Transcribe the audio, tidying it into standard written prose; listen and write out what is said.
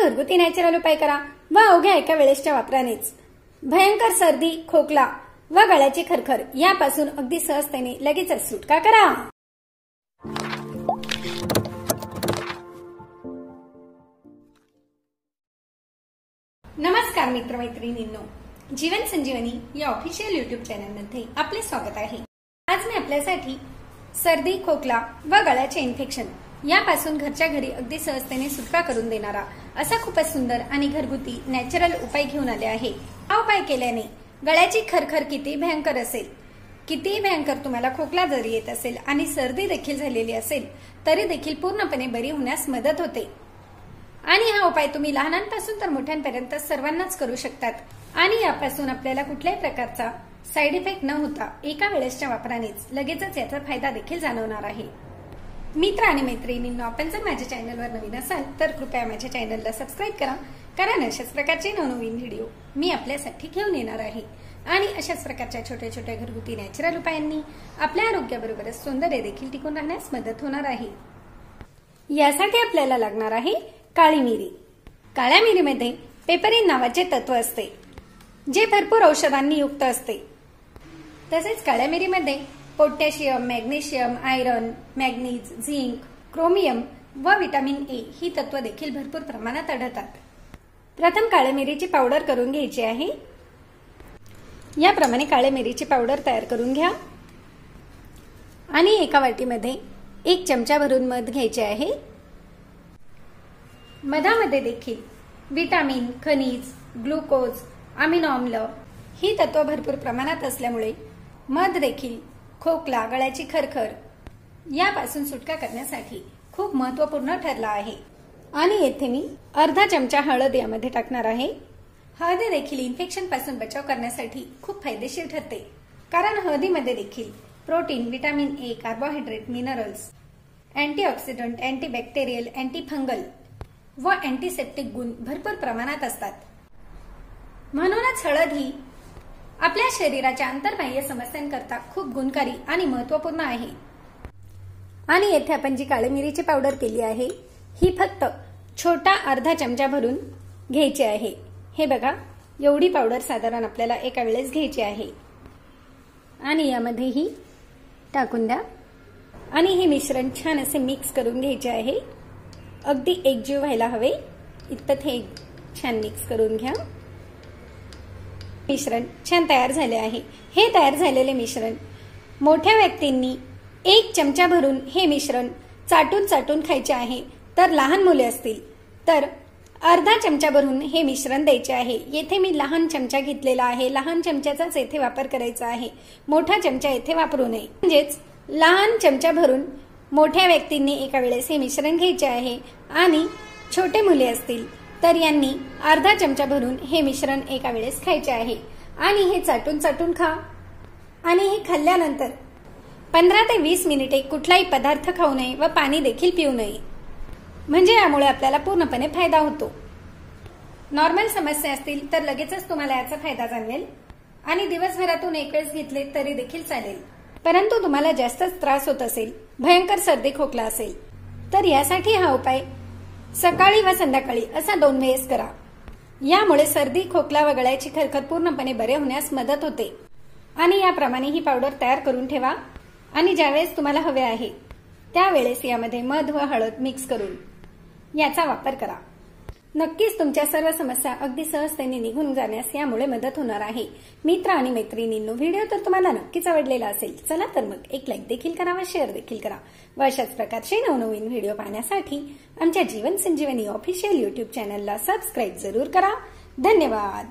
घरगुती नॅचरल उपाय करा व अवघ्या एका वेळेसच्या वापरानेच भयंकर सर्दी, खोकला व गळ्याची खरखर यापासून अगदी सहजतेने लगेचच सुटका करा। नमस्कार मित्रमैत्रिणींनो, जीवन संजीवनी या ऑफिशियल यूट्यूब चॅनलमध्ये आपले स्वागत आहे। आज मी आपल्यासाठी सर्दी, खोकला व गळ्याचे इन्फेक्शन यापासून घरच्या घरी अगदी सहजतेने सुटका करून देणारा असा खूपच सुंदर आणि घरगुती नॅचरल उपाय घेऊन आले आहे। हा उपाय केल्याने गळ्याची खरखर किती भयंकर असेल, किती भयंकर तुम्हाला खोकला जरी येत असेल आणि सर्दी देखील झालेली असेल तरी देखील पूर्णपणे बरी होण्यास मदत होते। आणि हा उपाय तुम्ही लहानांपासून तर मोठ्यांपर्यंत सर्वांनाच करू शकतात आणि यापासून आपल्याला कुठल्याही प्रकारचा साइड इफेक्ट न होता एका वेळेसच्या वापरानेच लगेचच याचा फायदा देखील जाणवणार आहे। मित्र आणि मैत्रिणींनो, आपण जर माझ्या चॅनलवर नवीन असाल तर कृपया माझ्या चॅनलला सबस्क्राईब करा, कारण अशाच प्रकारचे नवनवीन व्हिडिओ मी आपल्यासाठी घेऊन येणार आहे। आणि अशाच प्रकारच्या छोट्या छोट्या घरगुती नॅचरल उपायांनी आपल्या आरोग्याबरोबरच सौंदर्य देखील टिकून राहण्यास मदत होणार आहे। यासाठी आपल्याला लागणार आहे काळी मिरी। काळ्या मिरीमध्ये पेपरिन नावाचे तत्व असते जे भरपूर औषधांनी युक्त असते। तसेच काळ्या मिरीमध्ये potassium, magnesium, iron, manganese, zinc, chromium व विटामिन ए ही तत्व देखील भरपूर प्रमाणात आढळतात। प्रथम काळ्या मिरीची पावडर करून घ्यायची आहे। याप्रमाणे काळ्या मिरीची पावडर तयार करून घ्या आणि एका वाटीमध्ये 1 चमचा भरून मध घ्यायचे आहे। मधामध्ये देखील विटामिन, खनिज, ग्लुकोज, अमिनो आम्ल ही तत्व भरपूर प्रमाणात असल्यामुळे मध देखील खोकला, गळ्याची खरखर यापासून सुटका करण्यासाठी खूप महत्त्वपूर्ण ठरला आहे। आणि येथे मी अर्धा चमचा हळद यामध्ये टाकणार आहे। हळदी देखील इन्फेक्शन पासून बचाव करण्यासाठी खूप फायदेशीर ठरते, कारण हळदीमध्ये देखील protein, vitamin A, carbohydrate, minerals, antioxidant, antibacterial, antifungal व अँटीसेप्टिक गुण भरपूर प्रमाणात असतात। म्हणूनच हळद ही आपल्या शरीराच्या अंतर्बाह्य समस्यांकरता खूप गुणकारी आणि महत्त्वपूर्ण आहे। आणि येथे आपण जी काळी मिरीची पावडर केली आहे ही फक्त छोटा अर्धा चमचा भरून घ्यायची आहे। हे बघा, एवढी पावडर साधारण आपल्याला एका वेळेस घ्यायची आहे आणि यामध्ये ही टाकून द्या आणि हे मिश्रण छान असे मिक्स करून घ्यायचे आहे। अगदी एकजीव व्हायला हवे इतपत हे छान मिक्स करून घ्या। मिश्रण छान तयार झाले आहे। हे तयार झालेले मिश्रण मोठ्या व्यक्तींनी 1 चमचा भरून हे मिश्रण चाटून चाटून खायचे आहे, तर लहान मुले असतील तर अर्धा चमचा भरून हे मिश्रण द्यायचे आहे। येथे मी लहान चमचा घेतलेला आहे, लहान चमच्याचाच येथे वापर करायचा आहे, मोठा चमचा येथे वापरू नये। म्हणजेच लहान चमचा भरून मोठ्या व्यक्तींनी एका वेळेस हे मिश्रण घ्यायचे आहे आणि छोटे मुले असतील तर यांनी अर्धा चमचा भरून हे मिश्रण एका वेळेस खायचे आहे। आणि हे चाटून चाटून खा आणि हे खाल्ल्यानंतर 15 ते 20 मिनिटे कुठलाही पदार्थ खाऊ नये व पाणी देखील पिऊ नये, म्हणजे यामुळे आपल्याला पूर्णपणे फायदा होतो। नॉर्मल समस्या असतील तर लगेचच तुम्हाला याचा फायदा जाणवेल आणि दिवसभरातून एक वेळेस घेतले तरी देखील चालेल। परंतु तुम्हाला जास्तच त्रास होत असेल, भयंकर सर्दी खोकला असेल तर यासाठी हा उपाय सकाळी व संध्याकाळी असा 2 वेळेस करा। यामुळे सर्दी, खोकला व गळ्याची खरखर पूर्णपणे बरे होण्यास मदत होते। आणि याप्रमाणे ही पावडर तयार करून ठेवा आणि ज्यावेळेस तुम्हाला हवे आहे त्यावेळेस यामध्ये मध व हळद मिक्स करून याचा वापर करा। नक्कीच तुमच्या सर्व समस्या अगदी सहजतेने निघून जाण्यास यामुळे मदत होणार आहे। मित्र आणि मैत्रिणींनो, व्हिडिओ तर तुम्हाला नक्कीच आवडलेला असेल। चला तर मग एक लाईक देखील करा व शेअर देखील करा व अशाच प्रकारचे नवनवीन व्हिडिओ पाहण्यासाठी आमच्या जीवन संजीवनी ऑफिशियल यूट्यूब चॅनलला सबस्क्राईब जरूर करा। धन्यवाद।